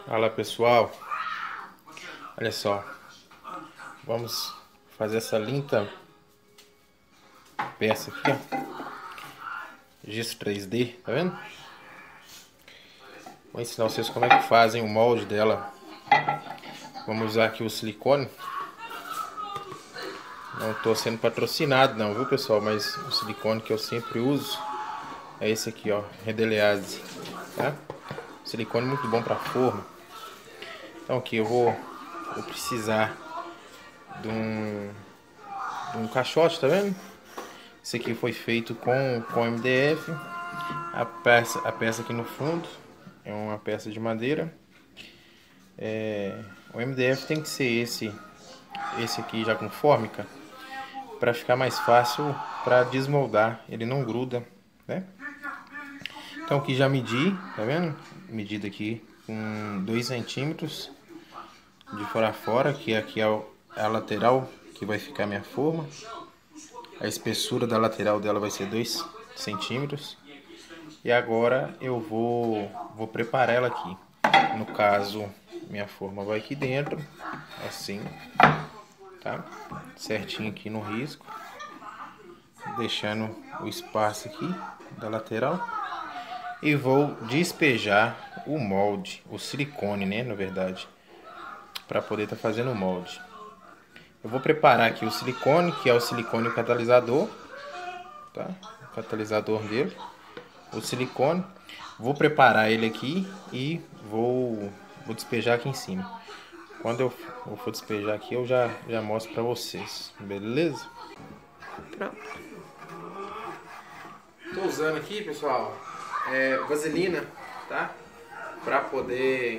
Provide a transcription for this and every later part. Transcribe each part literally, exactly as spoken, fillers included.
Fala pessoal, olha só, vamos fazer essa linda peça aqui, ó, gesso três D, tá vendo? Vou ensinar vocês como é que fazem o molde dela. Vamos usar aqui o silicone. Não estou sendo patrocinado não, viu pessoal, mas o silicone que eu sempre uso é esse aqui, ó, Redelease, tá? Silicone muito bom para forma. Então aqui eu vou, vou precisar de um, de um caixote, tá vendo? Esse aqui foi feito com, com M D F. A peça, a peça aqui no fundo é uma peça de madeira. É, o M D F tem que ser esse, esse aqui já com fórmica, para ficar mais fácil para desmoldar, ele não gruda, né? Então aqui já medi, tá vendo? Medida aqui com dois centímetros de fora a fora, que aqui é a lateral que vai ficar minha forma. A espessura da lateral dela vai ser dois centímetros. E agora eu vou, vou preparar ela aqui. No caso, minha forma vai aqui dentro, assim, tá? Certinho aqui no risco, deixando o espaço aqui da lateral. E vou despejar o molde, o silicone, né, na verdade, para poder estar tá fazendo o molde. Eu vou preparar aqui o silicone, que é o silicone catalisador, tá? O catalisador dele, o silicone. Vou preparar ele aqui e vou, vou despejar aqui em cima. Quando eu, eu for despejar aqui, eu já, já mostro para vocês, beleza? Pronto. Tô usando aqui, pessoal, é, vaselina, tá? Para poder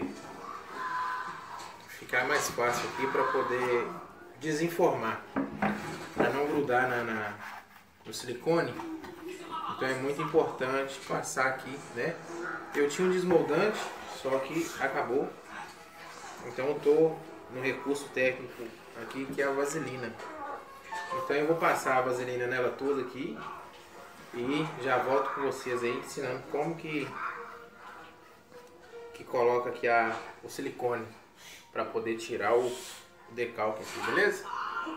ficar mais fácil aqui, para poder desenformar, para não grudar na, na, no silicone. Então é muito importante passar aqui, né? Eu tinha um desmoldante, só que acabou. Então eu tô no recurso técnico aqui, que é a vaselina. Então eu vou passar a vaselina nela toda aqui e já volto com vocês aí ensinando como que que coloca aqui a, o silicone para poder tirar o decalque aqui, beleza?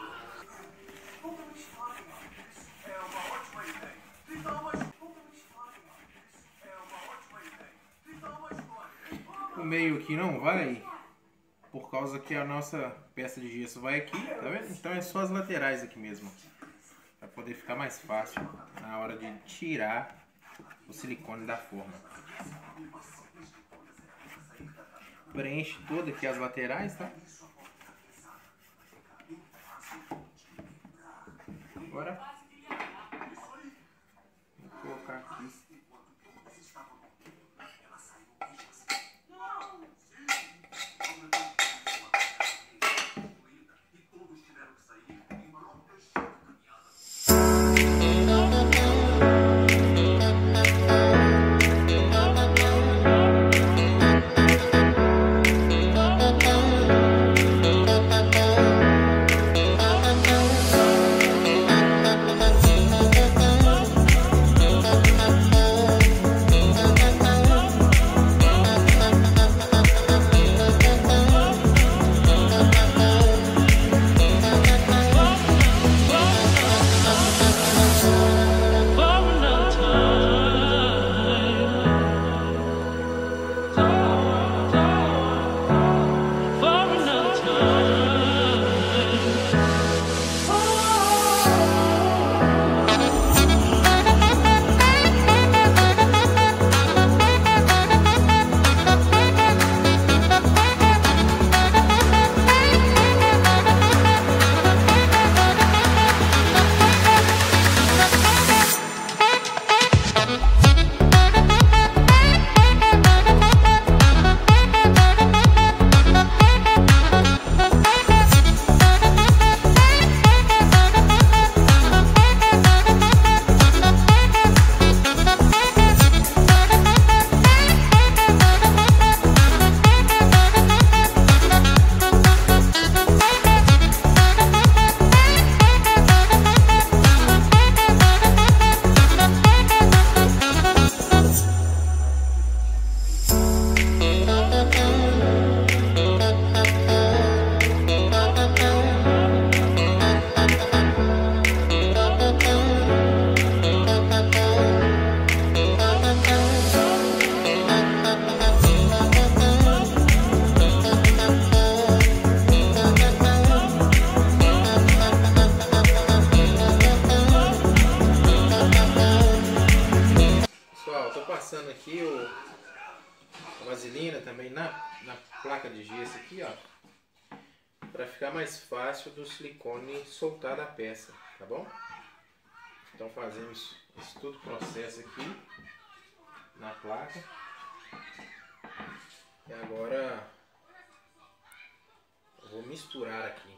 O meio aqui não vai, por causa que a nossa peça de gesso vai aqui, tá vendo? Então é só as laterais aqui mesmo, para poder ficar mais fácil na hora de tirar o silicone da forma. Preenche toda aqui as laterais, tá? Agora vou colocar aqui. aqui o, a vaselina também na, na placa de gesso aqui, ó. Para ficar mais fácil do silicone soltar da peça, tá bom? Então fazemos esse todo processo aqui na placa. E agora eu vou misturar aqui.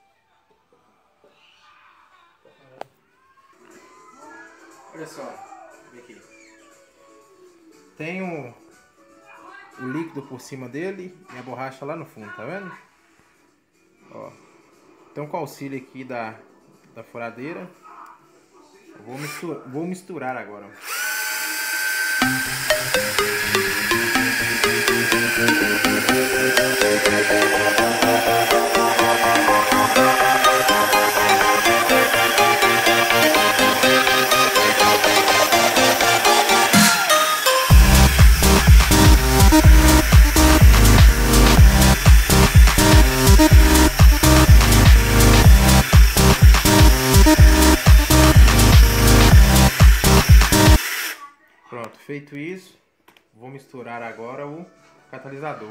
Olha só, vem aqui. Tem o, o líquido por cima dele e a borracha lá no fundo, tá vendo? Ó. Então com o auxílio aqui da, da furadeira, eu vou misturar, vou misturar agora. Pronto, feito isso, vou misturar agora o catalisador.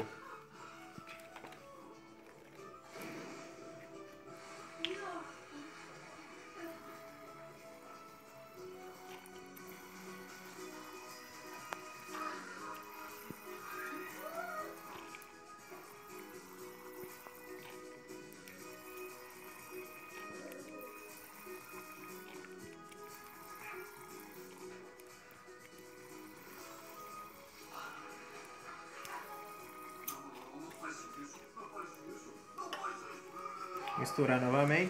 Misturar novamente.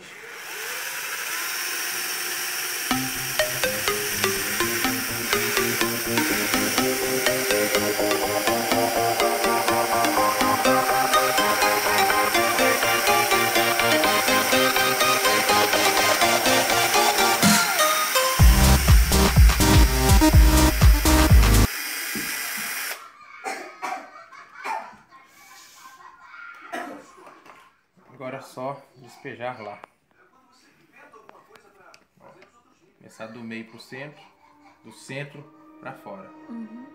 Agora é só despejar lá. Ó, começar do meio pro centro, do centro para fora. Uhum.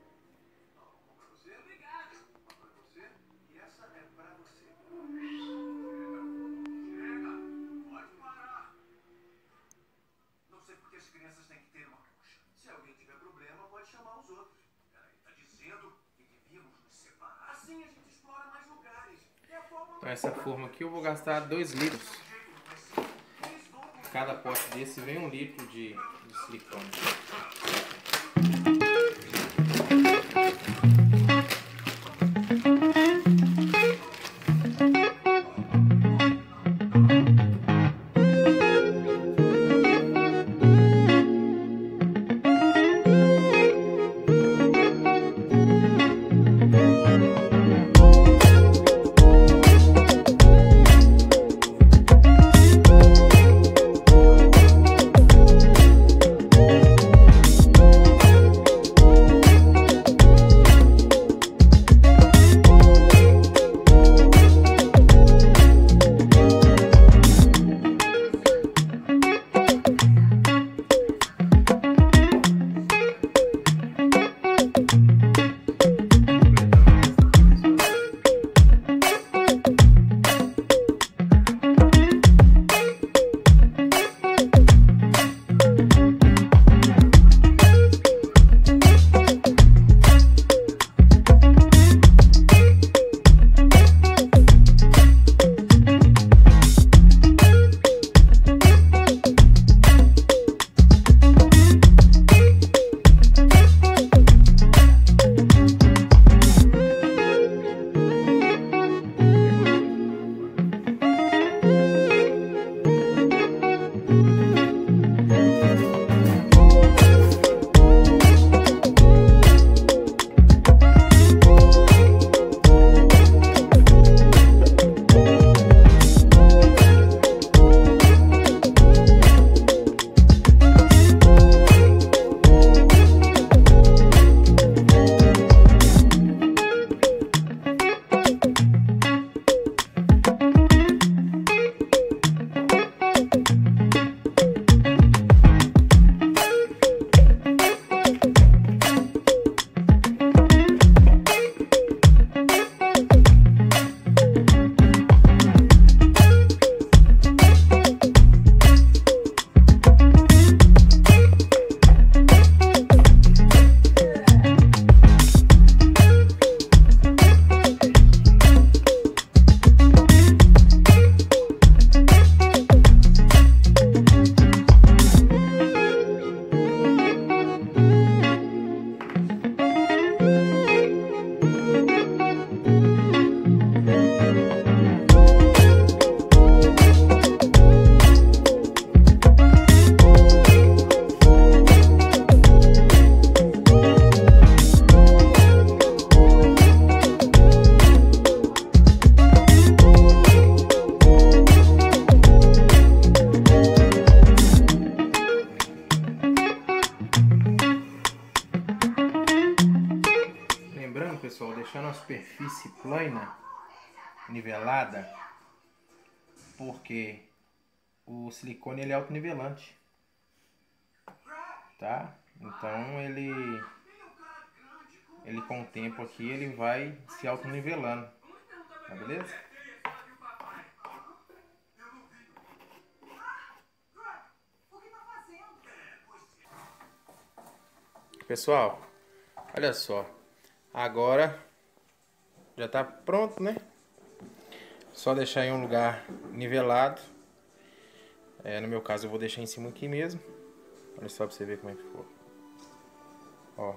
Não sei porque as crianças têm que ter uma coxa. Se alguém tiver problema, pode chamar os outros. Peraí, tá dizendo que devíamos nos separar? Assim a gente explora mais lugares. Então essa forma aqui eu vou gastar dois litros. Cada pote desse vem um litro de, de silicone. silicone, pessoal, deixando a superfície plana, nivelada, porque o silicone ele é autonivelante, tá? Então ele, ele com o tempo aqui ele vai se autonivelando, tá beleza? Pessoal, olha só, agora já tá pronto, né? Só deixar em um lugar nivelado. É, no meu caso eu vou deixar em cima aqui mesmo. Olha só pra você ver como é que ficou. Ó.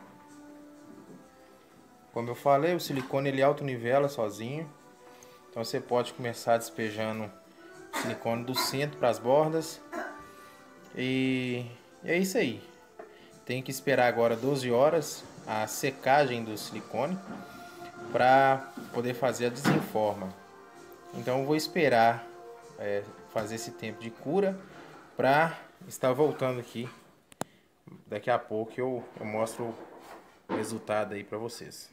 Como eu falei, o silicone ele autonivela sozinho. Então você pode começar despejando o silicone do centro para as bordas. E, e é isso aí. Tem que esperar agora doze horas a secagem do silicone para poder fazer a desenforma. Então eu vou esperar é, fazer esse tempo de cura para estar voltando aqui. Daqui a pouco eu, eu mostro o resultado aí para vocês.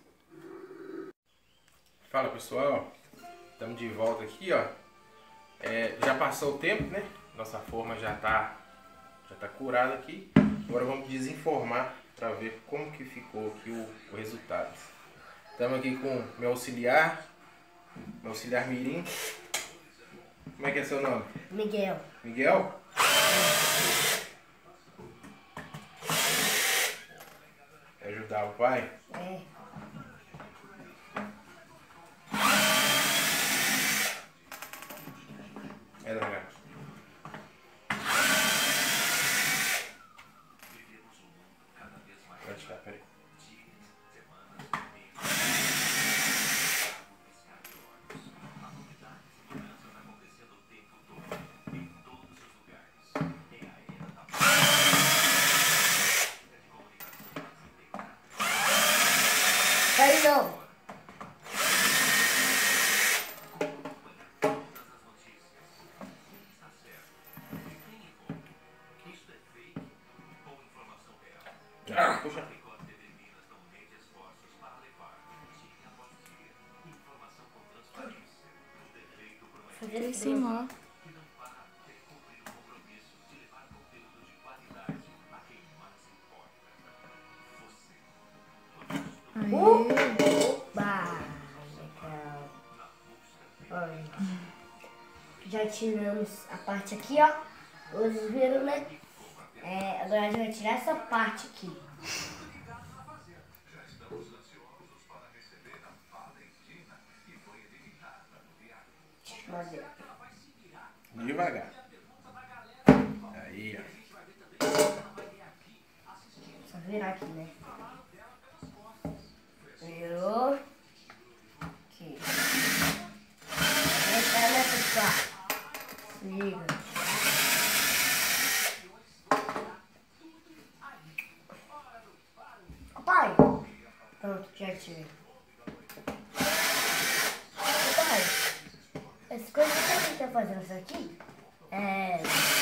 Fala pessoal, estamos de volta aqui, ó. É, já passou o tempo, né? Nossa forma já tá já tá curada aqui. Agora vamos desenformar para ver como que ficou aqui o, o resultado. Estamos aqui com meu auxiliar, meu auxiliar mirim. Como é que é seu nome? Miguel. Miguel? Quer ajudar o pai? É. É, Draga. Pode ficar, peraí. Vai de novo. Ah, puxa. Fazer Em cima, ó. Aí. Opa! Legal. Olha. Já tiramos a parte aqui, ó. Vocês viram, né? É, agora a gente vai tirar essa parte aqui. Deixa eu ver. Devagar. Aí, ó. Só virar aqui, né? Virou. Aqui. Vai, né, pessoal? Se liga. Pai! Pronto, já tirei. Pai, essa coisa que a gente tá fazendo isso aqui é...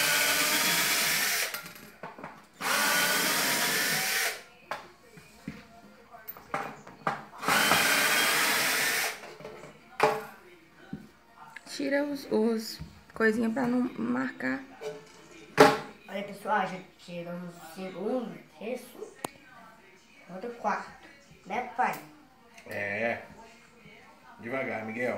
Tira os, os coisinhas pra não marcar. Olha, pessoal, já tiramos o segundo, terço, outro quarto, né, pai? É. Devagar, Miguel.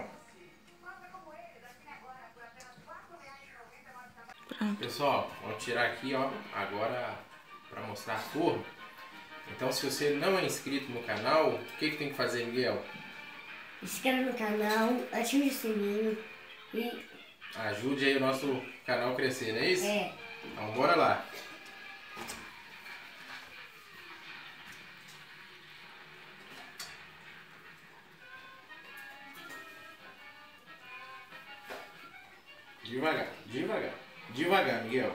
Pronto. Pessoal, vou tirar aqui, ó, agora para mostrar a forma. Então, se você não é inscrito no canal, o que que tem que fazer, Miguel? Inscreva no canal, ative o sininho e... Ajude aí o nosso canal a crescer, não é isso? É, Então, bora lá. Devagar, devagar, devagar, Miguel.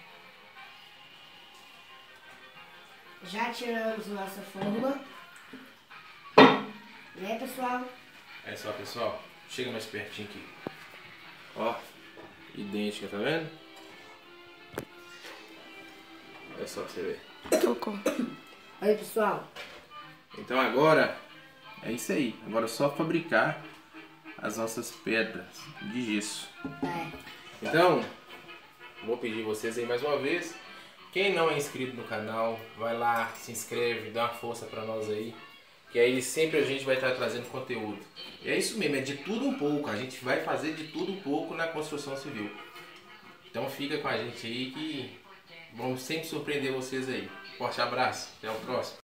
já tiramos nossa forma, né, pessoal? É só, pessoal. Chega mais pertinho aqui. Ó, idêntica, tá vendo? Olha só pra você ver. Tocou. Olha, pessoal, Então agora É isso aí. Agora é só fabricar as nossas pedras de gesso. É. Então, vou pedir vocês aí mais uma vez. Quem não é inscrito no canal, vai lá, se inscreve, dá uma força pra nós aí. Que aí sempre a gente vai estar trazendo conteúdo. E é isso mesmo, é de tudo um pouco. A gente vai fazer de tudo um pouco na construção civil. Então fica com a gente aí que vamos sempre surpreender vocês aí. Forte abraço, até o próximo.